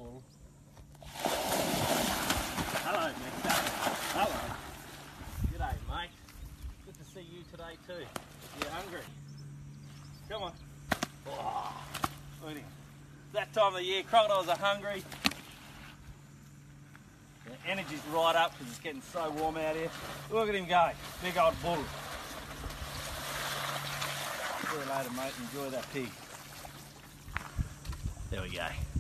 bull. Hello, mister. Hello. G'day, mate. Good to see you today too. You're hungry? Come on. Oh, look at him. That time of the year, crocodiles are hungry. The energy's right up because it's getting so warm out here. Look at him go. Big old bull. See you later, mate. Enjoy that pig. There we go.